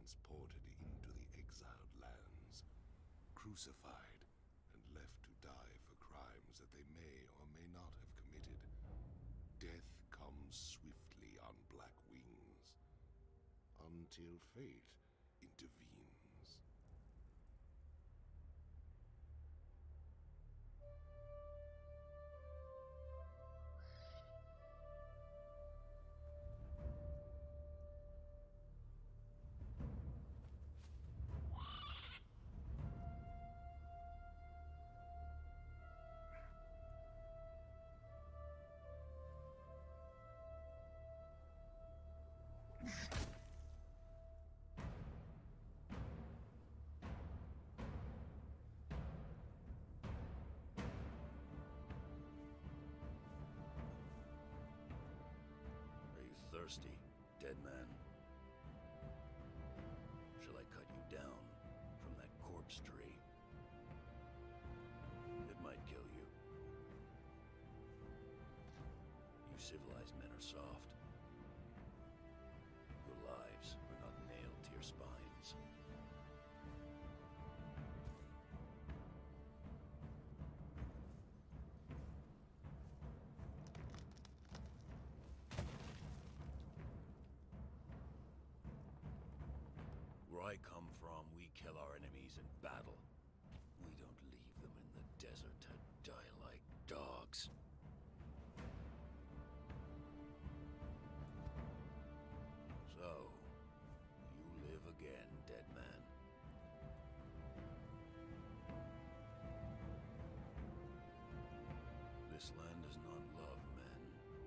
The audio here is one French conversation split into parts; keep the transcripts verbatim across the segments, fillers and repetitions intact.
transported into the exiled lands, crucified and left to die for crimes that they may or may not have committed. Death comes swiftly on black wings, until fate intervenes. Thirsty, dead man? Shall I cut you down from that corpse tree? It might kill you. You civilized men are soft. Your lives are not nailed to your spines. Where I come from, we kill our enemies in battle. We don't leave them in the desert to die like dogs. So, you live again, dead man. This land does not love men.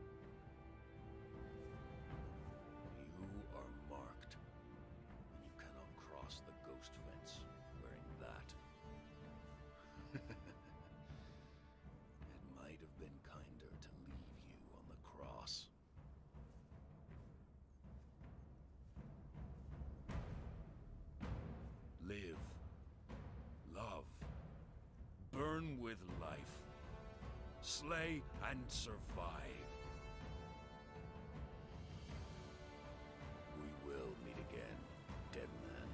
You are marked. You cannot cross the ghost fence wearing that. It might have been kinder to leave you on the cross. Live. Love. Burn with life. Slay and survive. We will meet again, dead man.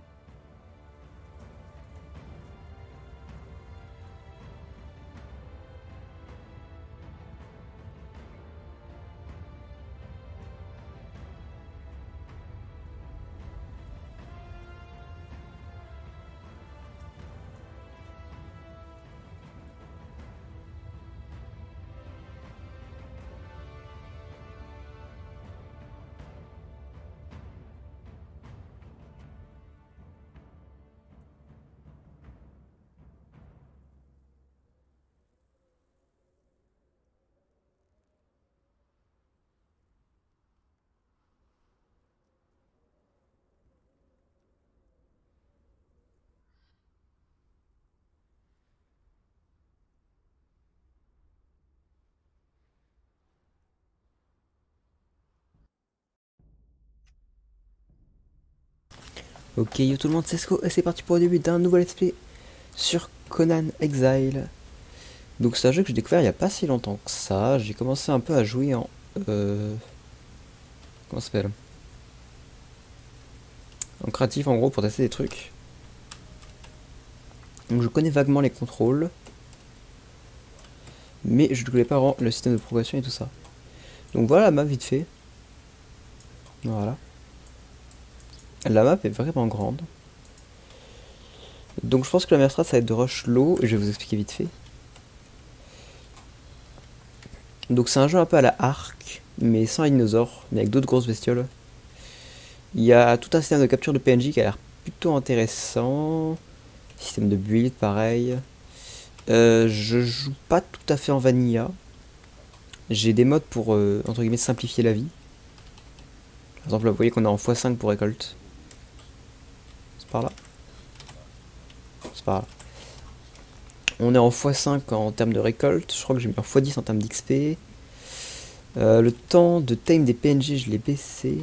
Ok, yo tout le monde, c'est Sco et c'est parti pour le début d'un nouveau let's play sur Conan Exile. Donc c'est un jeu que j'ai découvert il n'y a pas si longtemps que ça. J'ai commencé un peu à jouer en... Euh, comment ça s'appelle, en créatif en gros pour tester des trucs. Donc je connais vaguement les contrôles. Mais je ne connais pas vraiment le système de progression et tout ça. Donc voilà la map vite fait. Voilà. La map est vraiment grande. Donc je pense que la meilleure strat ça va être de rush low et je vais vous expliquer vite fait. Donc c'est un jeu un peu à la Ark, mais sans les dinosaures, mais avec d'autres grosses bestioles. Il y a tout un système de capture de P N J qui a l'air plutôt intéressant. Système de build pareil. Euh, je joue pas tout à fait en vanilla. J'ai des modes pour euh, entre guillemets simplifier la vie. Par exemple là vous voyez qu'on est en fois cinq pour récolte. C'est par là. C'est par là. On est en fois cinq en termes de récolte. Je crois que j'ai mis en fois dix en termes d'X P. Euh, le temps de time des P N J, je l'ai baissé.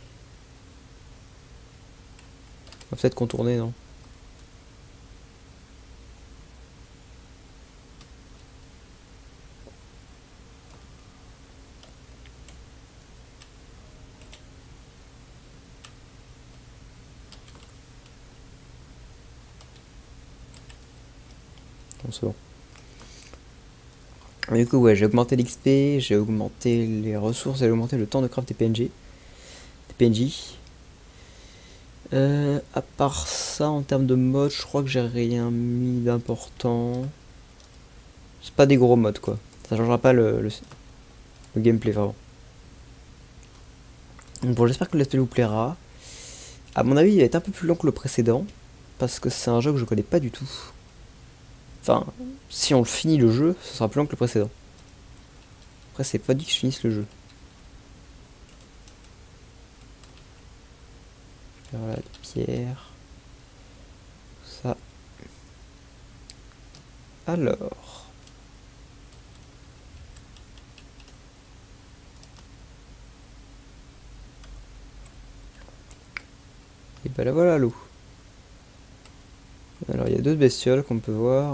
On va peut-être contourner, non? Bon, c'est bon. Du coup, ouais, j'ai augmenté l'X P, j'ai augmenté les ressources, j'ai augmenté le temps de craft des P N G. Des P N J. Euh, à part ça, en termes de mode, je crois que j'ai rien mis d'important. C'est pas des gros modes, quoi. Ça changera pas le, le, le gameplay, vraiment. Donc bon, j'espère que le let's play vous plaira. À mon avis, il va être un peu plus long que le précédent, parce que c'est un jeu que je connais pas du tout. Enfin, si on le finit le jeu, ce sera plus long que le précédent. Après, c'est pas dit que je finisse le jeu. Voilà, des pierres. Tout ça. Alors. Et ben là voilà l'eau. Alors il y a deux bestioles qu'on peut voir.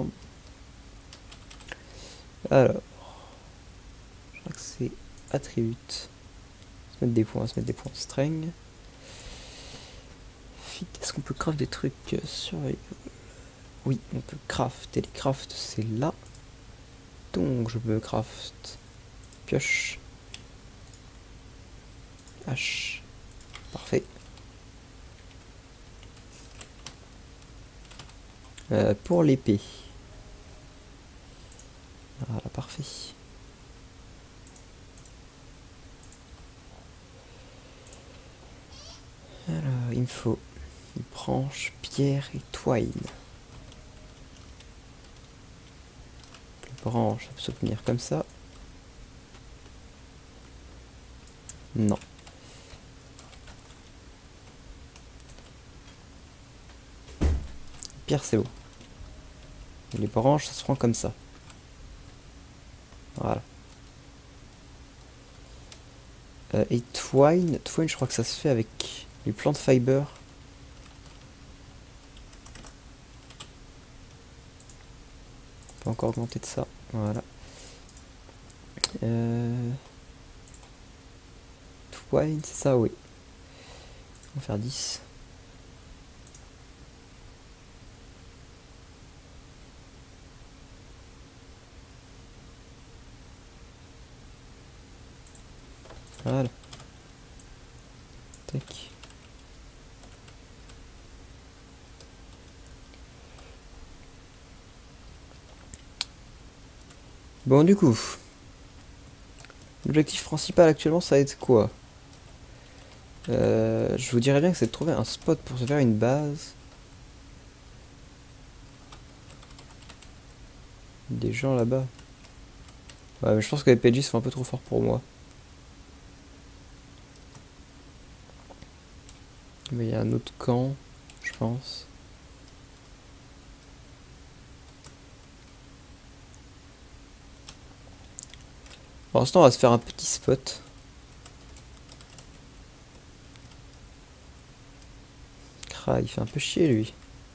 Alors. Je crois que c'est attribute. Se mettre des points, se mettre des points strength. Fit, est-ce qu'on peut craft des trucs sur... Oui, on peut craft. Et les craft c'est là. Donc je peux craft pioche. Hache. Parfait. Euh, pour l'épée. Voilà, parfait. Alors, il me faut une branche, pierre et twine. Les branches, ça peut s'obtenir comme ça. Non. Pierre, c'est beau. Et les branches, ça se prend comme ça. Voilà. Euh, et twine, twine, je crois que ça se fait avec les plantes fiber. On peut encore augmenter de ça. Voilà. Euh... Twine, c'est ça, oui. On va faire dix. Voilà. Tac. Bon, du coup, l'objectif principal actuellement, ça va être quoi? euh, Je vous dirais bien que c'est de trouver un spot pour se faire une base. Des gens là-bas. Ouais, mais je pense que les P N J sont un peu trop forts pour moi. Mais il y a un autre camp, je pense. Pour l'instant, on va se faire un petit spot. Cra, il fait un peu chier, lui.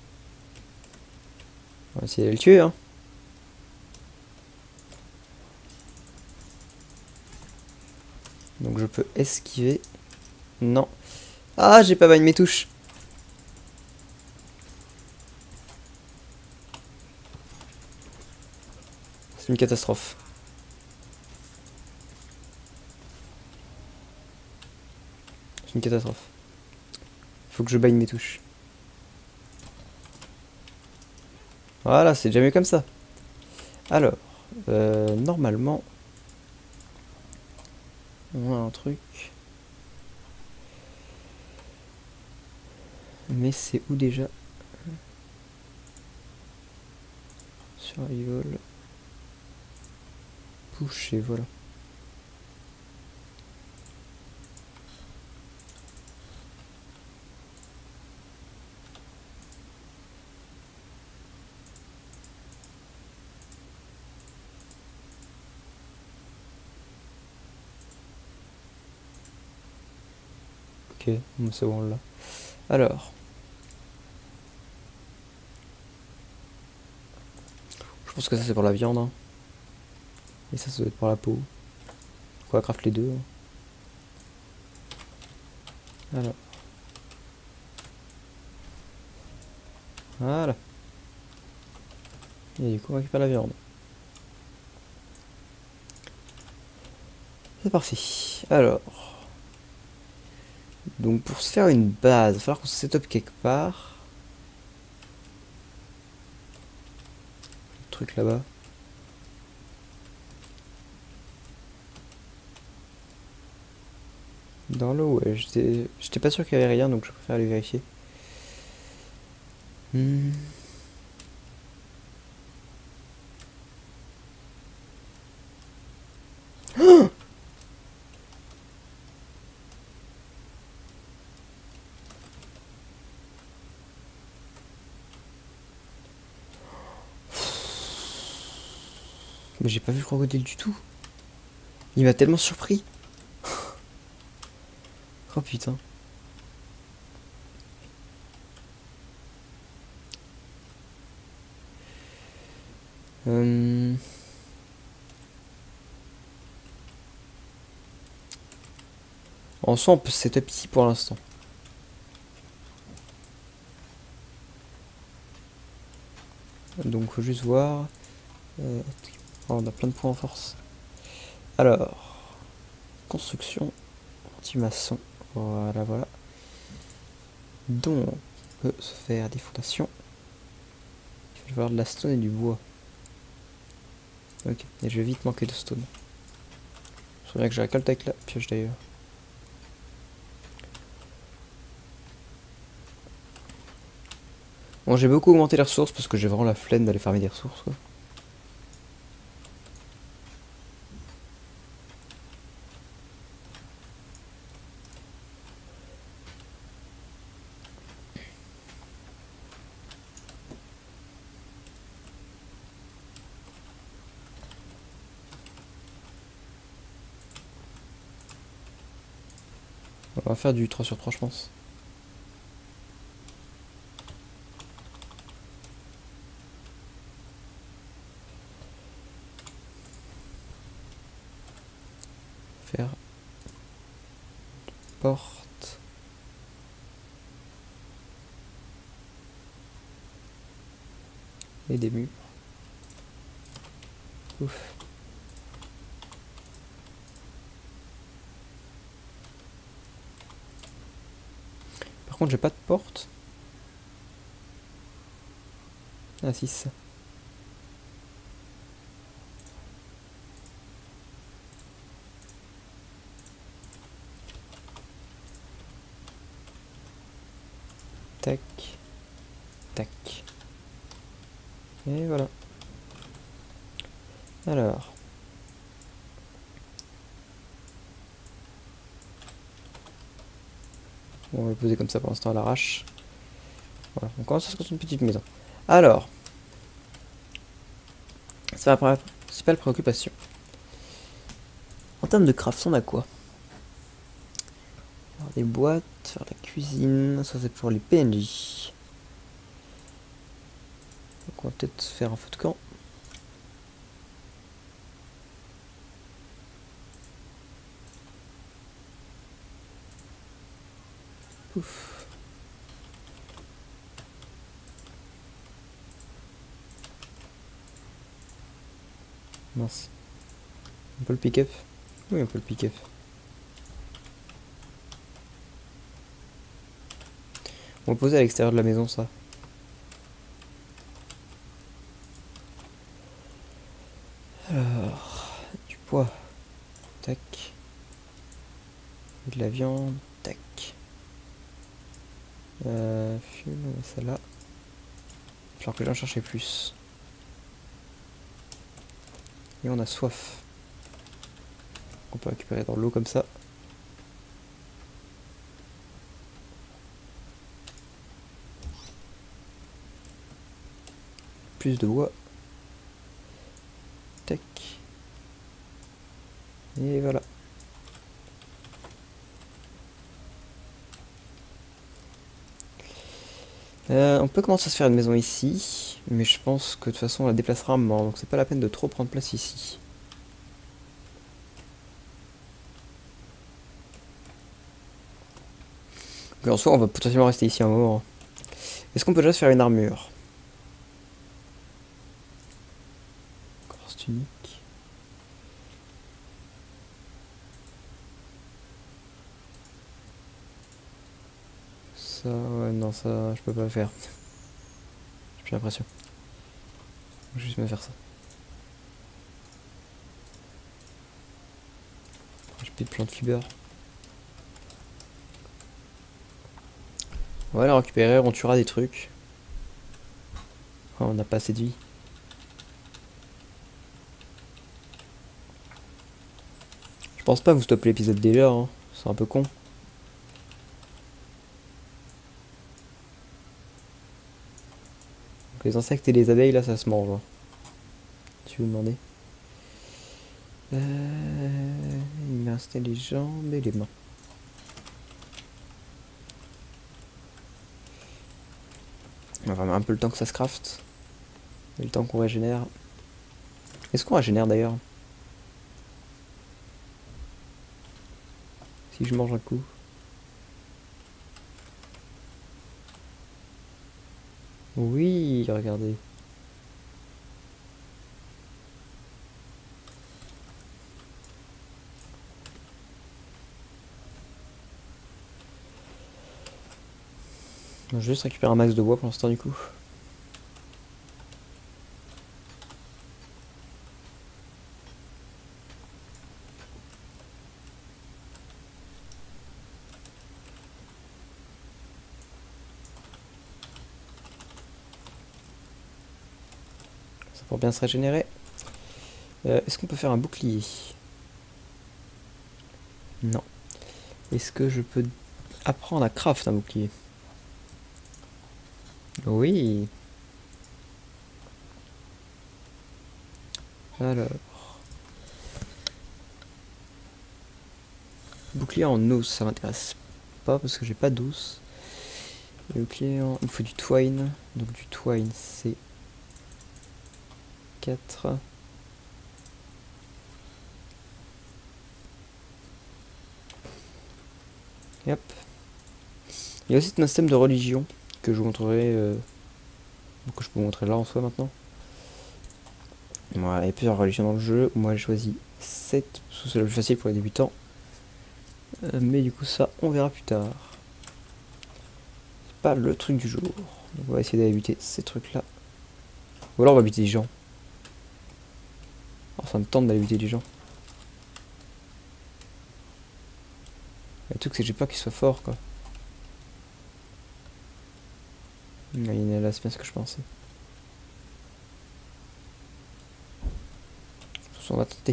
On va essayer de le tuer, hein. Donc je peux esquiver. Non. Ah, j'ai pas bagné mes touches. C'est une catastrophe. C'est une catastrophe. Faut que je bagne mes touches. Voilà, c'est déjà mieux comme ça. Alors, euh, normalement, on a un truc. Mais c'est où déjà? Survival. Push et voilà. Ok, c'est bon là. Alors. Je pense que ça c'est pour la viande. Hein. Et ça, ça doit être pour la peau. On va craft les deux. Alors. Voilà. Et du coup on récupère la viande. C'est parfait. Alors. Donc pour se faire une base, il va falloir qu'on se set up quelque part. Le truc là-bas. Dans l'eau, ouais. J'étais pas sûr qu'il y avait rien, donc je préfère aller vérifier. Hmm. Oh, mais j'ai pas vu le crocodile du tout. Il m'a tellement surpris. Oh putain. Euh... En soi, on peut se setup ici pour l'instant. Donc, faut juste voir. Euh... Oh, on a plein de points en force. Alors, construction, anti-maçon. Voilà, voilà. Donc, on peut se faire des fondations. Il va y avoir de la stone et du bois. Ok, et je vais vite manquer de stone. Je souviens que j'ai récolté avec la pioche d'ailleurs. Bon, j'ai beaucoup augmenté les ressources parce que j'ai vraiment la flemme d'aller farmer des ressources, quoi. On va faire du trois sur trois, je pense. Faire porte. Et des murs. Ouf. Par contre, j'ai pas de porte. Ah si, ça. Tac. Tac. Et voilà. Alors. Bon, on va le poser comme ça pour l'instant à l'arrache. Voilà, on commence à se construire une petite maison. Alors. C'est ma principale préoccupation. En termes de craft, on a quoi? Faire des boîtes, faire la cuisine, ça c'est pour les P N J. Donc on va peut-être faire un feu de camp. Pouf. Mince. On peut le pick-up? Oui, on peut le pick-up. On va poser à l'extérieur de la maison, ça. Alors, du poids. Tac. De la viande. Tac. Euh, fume, celle-là. Il va falloir que j'en cherche plus. Et on a soif. On peut récupérer dans l'eau comme ça. Plus de bois. Tac. Et voilà. Euh, on peut commencer à se faire une maison ici, mais je pense que de toute façon on la déplacera un moment, donc c'est pas la peine de trop prendre place ici. Mais en soi on va potentiellement rester ici un moment. Est-ce qu'on peut déjà se faire une armure? Veste unique. Ça, ouais, non, ça, je peux pas le faire. J'ai l'impression. Je vais juste me faire ça. J'ai plus de plantes fiber. On va la récupérer, on tuera des trucs. Oh, on n'a pas assez de vie. Je pense pas vous stopper l'épisode déjà, hein. C'est un peu con. Donc les insectes et les abeilles là ça se mange. Hein. Si vous demandez. Euh, il me restait les jambes et les mains. On va mettre un peu le temps que ça se craft. Et le temps qu'on régénère. Est-ce qu'on régénère d'ailleurs? Si je mange un coup. Oui, regardez. Je vais juste récupérer un max de bois pour l'instant du coup. Ça pour bien se régénérer. Euh, Est-ce qu'on peut faire un bouclier? Non. Est-ce que je peux apprendre à craft un bouclier? Oui. Alors. Bouclier en os, ça m'intéresse pas parce que j'ai pas d'os. Bouclier en... Il faut du twine. Donc du twine c'est quatre. Et hop. Il y a aussi un système de religion que je vous montrerai. Euh... que je peux vous montrer là en soi maintenant. Voilà, il y a plusieurs religions dans le jeu. Moi j'ai choisi sept parce que c'est le plus facile pour les débutants. Euh, mais du coup ça on verra plus tard. C'est pas le truc du jour. Donc on va essayer d'aller buter ces trucs là. Ou alors on va buter des gens. Alors ça me tente d'aller buter des gens. Le truc c'est que j'ai peur qu'ils soient forts quoi. Il est là, c'est bien ce que je pensais. On va tenter.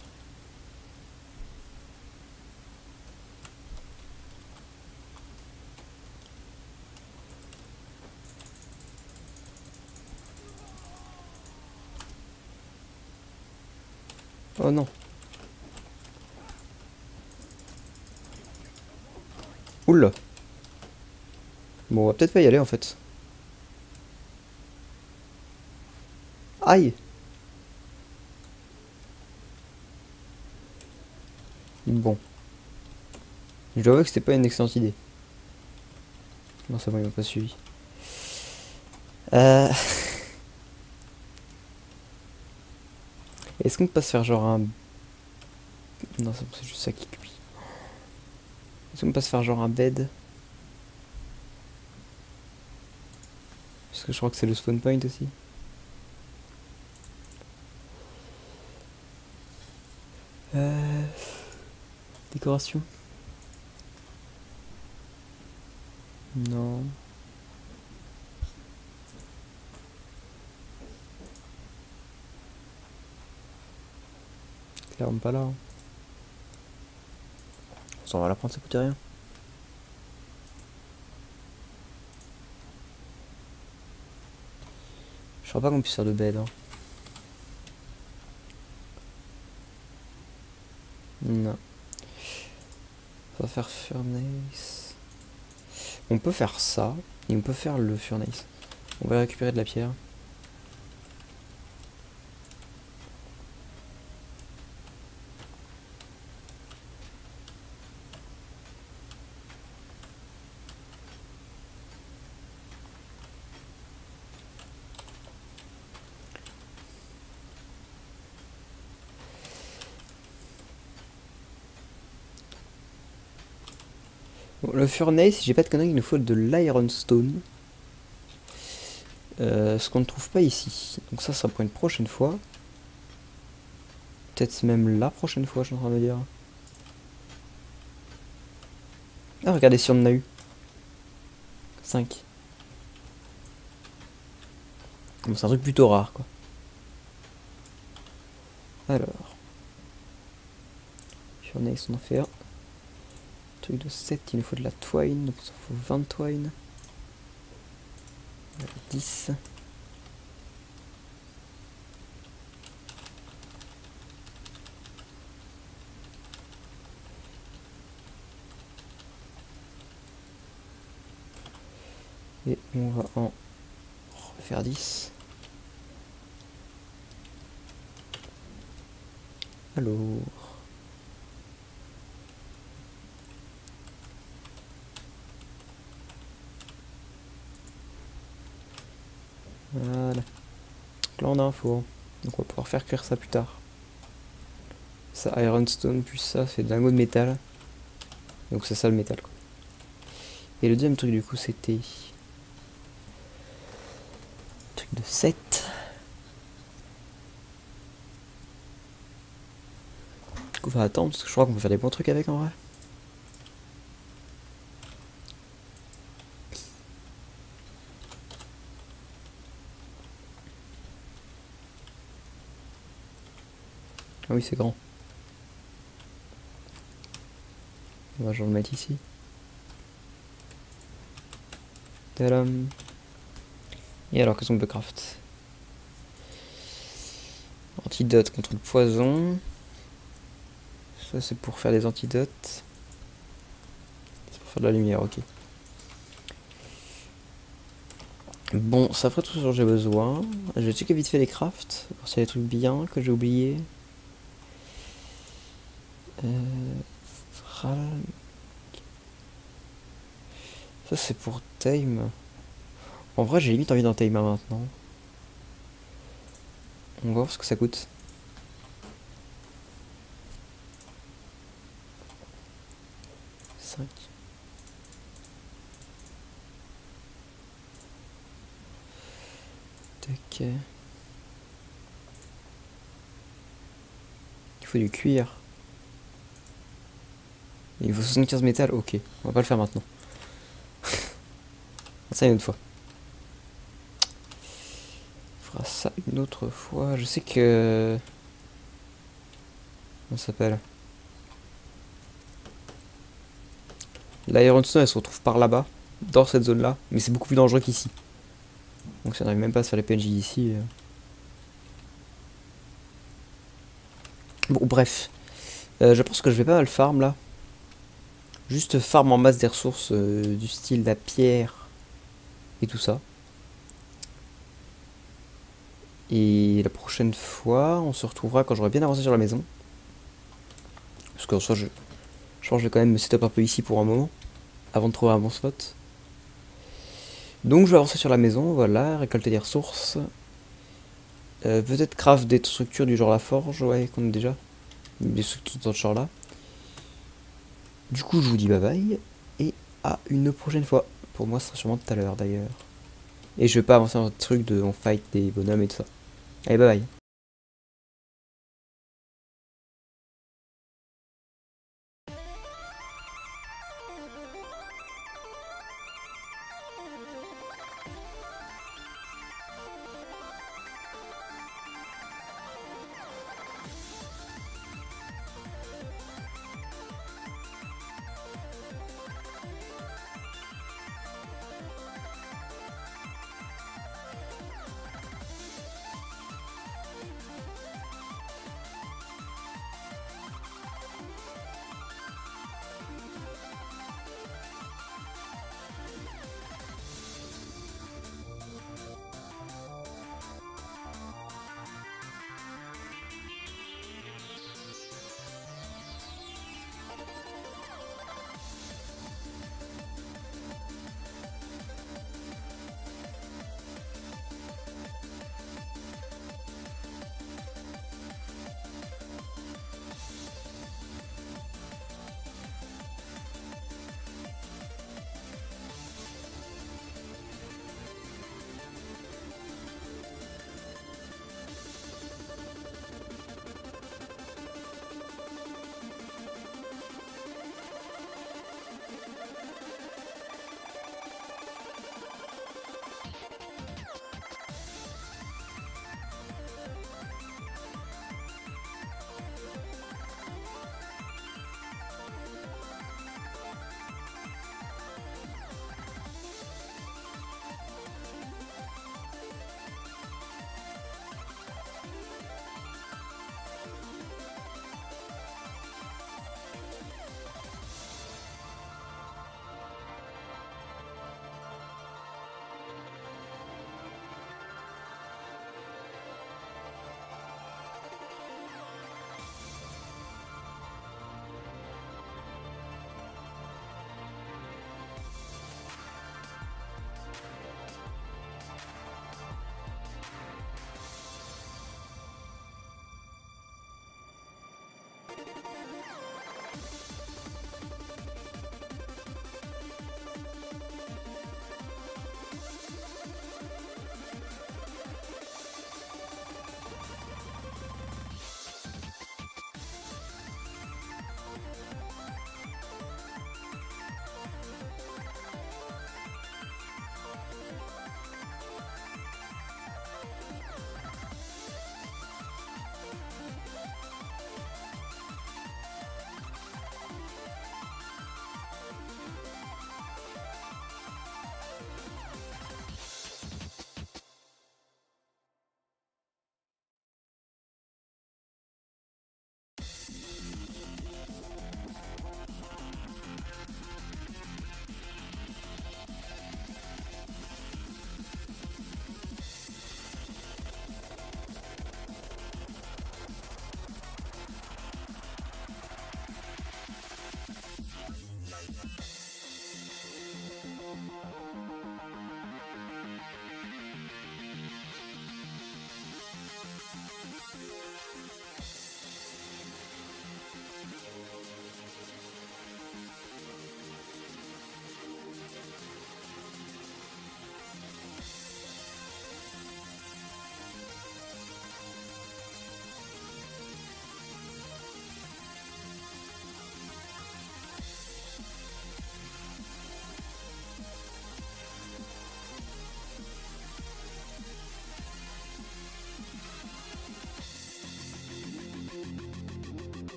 Oh non. Oula. Bon, on va peut-être pas y aller en fait. Aïe. Bon. Je dois avouer que c'était pas une excellente idée. Non, c'est bon, il m'a pas suivi. Euh... Est-ce qu'on peut pas se faire genre un... Non, c'est juste ça qui cuit. Est-ce qu'on peut pas se faire genre un bed? Parce que je crois que c'est le spawn point aussi. Euh... Décoration. Non. Clairement pas là. Hein. On va la prendre, ça coûte rien. Je crois pas qu'on puisse faire de bed. Hein. Non. On va faire furnace. On peut faire ça. Et on peut faire le furnace. On va récupérer de la pierre. Bon, le Furnace, si j'ai pas de conneries, il nous faut de l'Ironstone. Euh, ce qu'on ne trouve pas ici. Donc ça, ça sera pour une prochaine fois. Peut-être même la prochaine fois, je suis en train de dire. Ah, regardez si on en a eu. cinq. Bon, c'est un truc plutôt rare, quoi. Alors. Furnace, on en fait un. Truc de sept, il nous faut de la twine. Donc il nous faut vingt twine. dix. Et on va en refaire dix. Alors. Voilà. Donc là on a un four. Donc on va pouvoir faire cuire ça plus tard. Ça ironstone plus ça c'est de lingots de métal. Donc c'est ça le métal quoi. Et le deuxième truc du coup c'était truc de sept. Du coup on va attendre parce que je crois qu'on peut faire des bons trucs avec en vrai. Ah oui c'est grand. On va je vais le mettre ici. Tadam. Et alors qu'est-ce qu'on peut craft? Antidote contre le poison. Ça c'est pour faire des antidotes. C'est pour faire de la lumière, ok. Bon, ça ferait tout ce dont j'ai besoin. Je vais checker vite fait les crafts, voir s'il y a des trucs bien que j'ai oublié. Euh... Ça c'est pour Tame. En vrai j'ai limite envie d'un Tame maintenant. On va voir ce que ça coûte. cinq. Tac. Il faut du cuir. Il faut soixante-quinze métal, ok. On va pas le faire maintenant. Ça une autre fois. On fera ça une autre fois. Je sais que... Comment ça s'appelle? L'Ironstone elle se retrouve par là-bas, dans cette zone-là, mais c'est beaucoup plus dangereux qu'ici. Donc si on n'arrive même pas à se faire les P N J d'ici... Euh... Bon, bref. Euh, je pense que je vais pas mal farm là. Juste farm en masse des ressources euh, du style la pierre et tout ça. Et la prochaine fois, on se retrouvera quand j'aurai bien avancé sur la maison. Parce qu'en soi, je, je pense que je vais quand même me setup un peu ici pour un moment, avant de trouver un bon spot. Donc je vais avancer sur la maison, voilà, récolter des ressources. Euh, Peut-être craft des structures du genre la forge, ouais, qu'on a déjà. Des structures dans ce genre là. Du coup, je vous dis bye bye, et à une prochaine fois. Pour moi, ce sera sûrement tout à l'heure d'ailleurs. Et je vais pas avancer dans le truc de on fight des bonhommes et tout ça. Allez, bye bye.